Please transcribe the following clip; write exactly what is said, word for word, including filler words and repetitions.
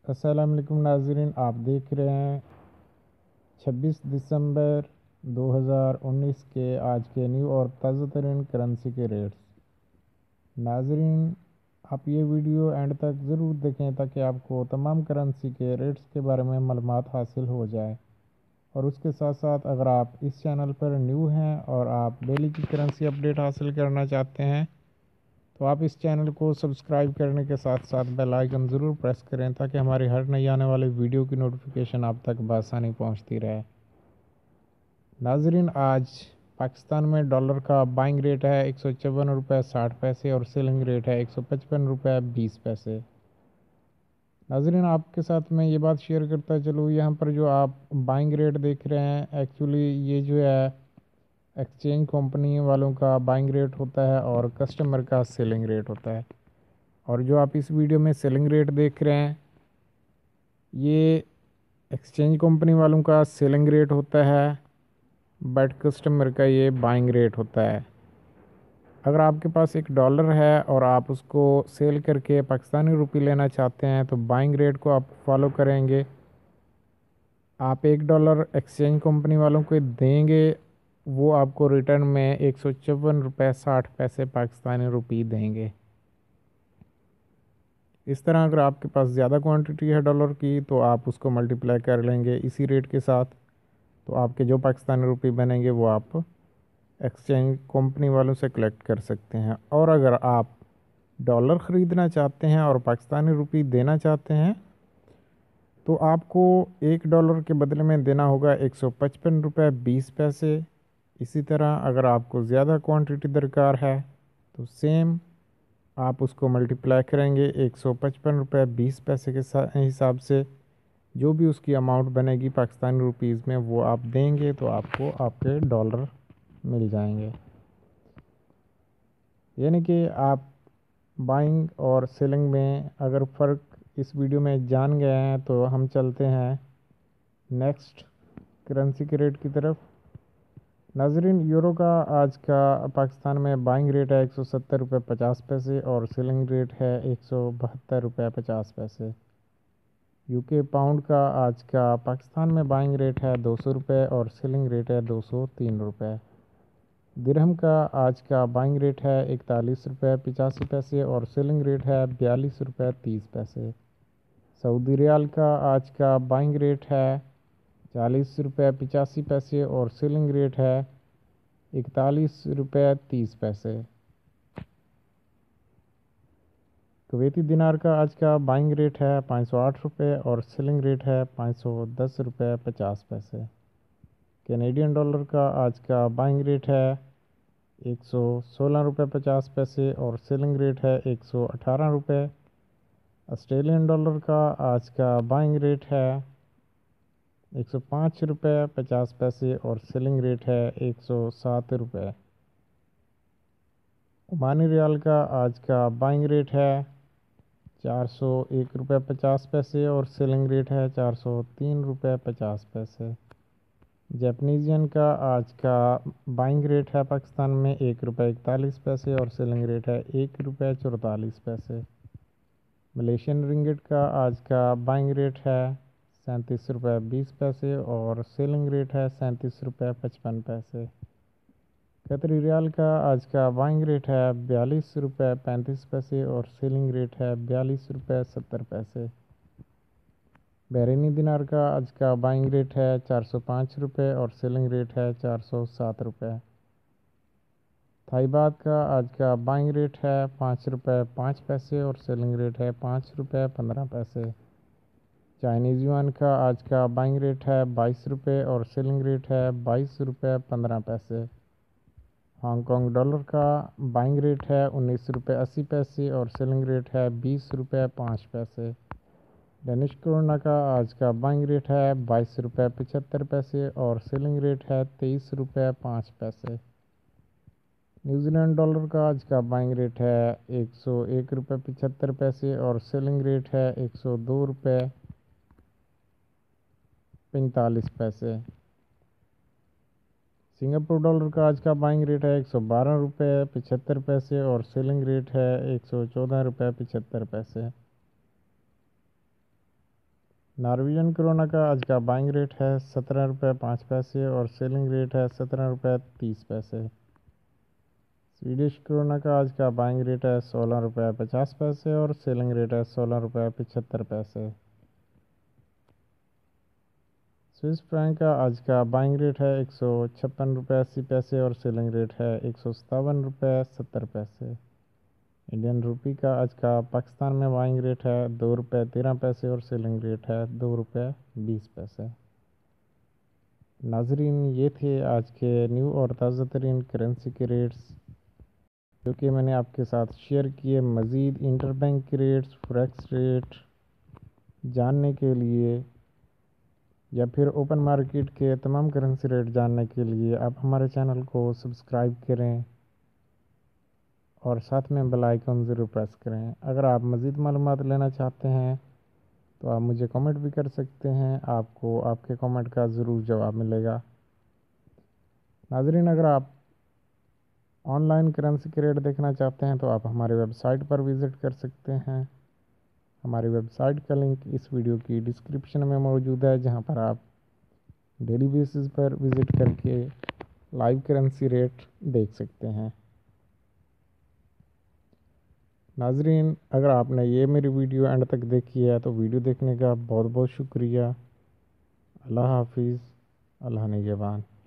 अस्सलाम वालेकुम नाज़रीन, आप देख रहे हैं छब्बीस दिसंबर दो हज़ार उन्नीस के आज के न्यू और ताज़ा तरीन करेंसी के रेट्स। नाज़रीन, आप ये वीडियो एंड तक ज़रूर देखें ताकि आपको तमाम करेंसी के रेट्स के बारे में मालूमात हासिल हो जाए। और उसके साथ साथ अगर आप इस चैनल पर न्यू हैं और आप डेली की करेंसी अपडेट हासिल करना चाहते हैं तो आप इस चैनल को सब्सक्राइब करने के साथ साथ बेल आइकन ज़रूर प्रेस करें ताकि हमारी हर नई आने वाली वीडियो की नोटिफिकेशन आप तक बआसानी पहुंचती रहे। नाजरीन, आज पाकिस्तान में डॉलर का बाइंग रेट है एक सौ चौवन रुपये साठ पैसे और सेलिंग रेट है एक सौ पचपन रुपये बीस पैसे। नाजरीन, आपके साथ मैं ये बात शेयर करता चलूँ, यहाँ पर जो आप बाइंग रेट देख रहे हैं एक्चुअली ये जो है एक्सचेंज कंपनी वालों का बाइंग रेट होता है और कस्टमर का सेलिंग रेट होता है। और जो आप इस वीडियो में सेलिंग रेट देख रहे हैं ये एक्सचेंज कंपनी वालों का सेलिंग रेट होता है, बट कस्टमर का ये बाइंग रेट होता है। अगर आपके पास एक डॉलर है और आप उसको सेल करके पाकिस्तानी रुपये लेना चाहते हैं तो बाइंग रेट को आप फॉलो करेंगे। आप एक डॉलर एक्सचेंज कंपनी वालों को देंगे, वो आपको रिटर्न में एक सौ चौवन रुपये साठ पैसे पाकिस्तानी रुपये देंगे। इस तरह अगर आपके पास ज़्यादा क्वांटिटी है डॉलर की तो आप उसको मल्टीप्लाई कर लेंगे इसी रेट के साथ, तो आपके जो पाकिस्तानी रुपये बनेंगे वो आप एक्सचेंज कंपनी वालों से कलेक्ट कर सकते हैं। और अगर आप डॉलर ख़रीदना चाहते हैं और पाकिस्तानी रुपये देना चाहते हैं तो आपको एक डॉलर के बदले में देना होगा एक सौ पचपन रुपये बीस पैसे। इसी तरह अगर आपको ज़्यादा क्वांटिटी दरकार है तो सेम आप उसको मल्टीप्लाई करेंगे एक सौ पचपन रुपये बीस पैसे के हिसाब से, जो भी उसकी अमाउंट बनेगी पाकिस्तानी रुपीज़ में वो आप देंगे तो आपको आपके डॉलर मिल जाएंगे। यानी कि आप बाइंग और सेलिंग में अगर फ़र्क इस वीडियो में जान गए हैं तो हम चलते हैं नेक्स्ट करेंसी के रेट की तरफ। नाजरीन, यूरो का आज का पाकिस्तान में बाइंग रेट है एक सौ सत्तर रुपये पचास पैसे और सेलिंग रेट है एक सौ बहत्तर रुपये पचास पैसे। यूके पाउंड का आज का पाकिस्तान में बाइंग रेट है दो सौ रुपये और सेलिंग रेट है दो सौ तीन रुपये। दिरहम का आज का बाइंग रेट है इकतालीस रुपये पचासी पैसे और सेलिंग रेट है बयालीस रुपये तीस पैसे। सऊदी रियाल का आज का बाइंग रेट है चालीस रुपये पचासी पैसे और सेलिंग रेट है इकतालीस रुपये तीस पैसे। कुवैती दिनार का आज का बाइंग रेट है पाँच सौ आठ रुपये और सेलिंग रेट है पाँच सौ दस रुपये पचास पैसे। कैनेडियन डॉलर का आज का बाइंग रेट है एक सौ सोलह रुपये पचास पैसे और सेलिंग रेट है एक सौ अठारह रुपये। ऑस्ट्रेलियन डॉलर का आज का बाइंग रेट है एक सौ पाँच रुपये पचास पैसे और सेलिंग रेट है एक सौ सात रुपये। ओमानी रियाल का आज का बाइंग रेट है चार सौ एक रुपये पचास पैसे और सेलिंग रेट है चार सौ तीन रुपये पचास पैसे। जापानीज का आज का बाइंग रेट है पाकिस्तान में एक रुपये इकतालीस पैसे और सेलिंग रेट है एक रुपये चौतालीस पैसे। मलेशियन रिंगिट का आज का बाइंग रेट है सैंतीस रुपये बीस पैसे और सेलिंग रेट है सैंतीस रुपये पचपन पैसे। कतरी रियाल का आज का बाइंग रेट है बयालीस रुपये पैंतीस पैसे और सेलिंग रेट है बयालीस रुपये सत्तर पैसे। बहरीनी दिनार का आज का बाइंग रेट है चार सौ पाँच रुपये और सेलिंग रेट है चार सौ सात रुपये। थाई बात का आज का बाइंग रेट है पाँच रुपये पाँच पैसे और सेलिंग रेट है पाँच रुपये पंद्रह पैसे। चाइनीज़ युआन का आज का बाइंग रेट है बाईस रुपये और सेलिंग रेट है बाईस रुपये पंद्रह पैसे। हांगकांग डॉलर का बाइंग रेट है उन्नीस रुपये अस्सी पैसे और सेलिंग रेट है बीस रुपये पाँच पैसे। डेनिश क्रोना का आज का बाइंग रेट है बाईस रुपये पचहत्तर पैसे और सेलिंग रेट है तेईस रुपये पाँच पैसे। न्यूजीलैंड डॉलर का आज का बाइंग रेट है एक सौ एक रुपये पचहत्तर पैसे और सेलिंग रेट है एक सौ दो रुपये पैंतालीस पैसे। सिंगापुर डॉलर का आज का बाइंग रेट है एक सौ बारह रुपये पचहत्तर पैसे और सेलिंग रेट है एक सौ चौदह रुपये पचहत्तर पैसे। नॉर्वेजियन क्रोना का आज का बाइंग रेट है सत्रह रुपये पाँच पैसे और सेलिंग रेट है सत्रह रुपये तीस पैसे। स्वीडिश क्रोना का आज का बाइंग रेट है सोलह रुपये पचास पैसे और सेलिंग रेट है सोलह रुपये पचहत्तर पैसे। स्विस फ्रैंक का आज का बाइंग रेट है एक सौ छप्पन रुपये अस्सी पैसे और सेलिंग रेट है एक सौ सतावन रुपये सत्तर पैसे। इंडियन रुपी का आज का पाकिस्तान में बाइंग रेट है दो रुपये तेरह पैसे और सेलिंग रेट है दो रुपये बीस पैसे। नाजरीन, ये थे आज के न्यू और ताज़ा तरीन करेंसी के रेट्स जो कि मैंने आपके साथ शेयर किए। मज़ीद इंटरबैंक के रेट्स, फॉरेक्स रेट जानने के लिए या फिर ओपन मार्केट के तमाम करेंसी रेट जानने के लिए आप हमारे चैनल को सब्सक्राइब करें और साथ में बेल आइकन ज़रूर प्रेस करें। अगर आप मज़ीद मालूमात लेना चाहते हैं तो आप मुझे कमेंट भी कर सकते हैं, आपको आपके कमेंट का ज़रूर जवाब मिलेगा। नाजरीन, अगर आप ऑनलाइन करेंसी के रेट देखना चाहते हैं तो आप हमारे वेबसाइट पर विज़िट कर सकते हैं। हमारी वेबसाइट का लिंक इस वीडियो की डिस्क्रिप्शन में मौजूद है, जहां पर आप डेली बेसिस पर विज़िट करके लाइव करेंसी रेट देख सकते हैं। नाजरीन, अगर आपने ये मेरी वीडियो एंड तक देखी है तो वीडियो देखने का बहुत बहुत शुक्रिया। अल्लाह हाफिज़, अल्लाह निगहबान।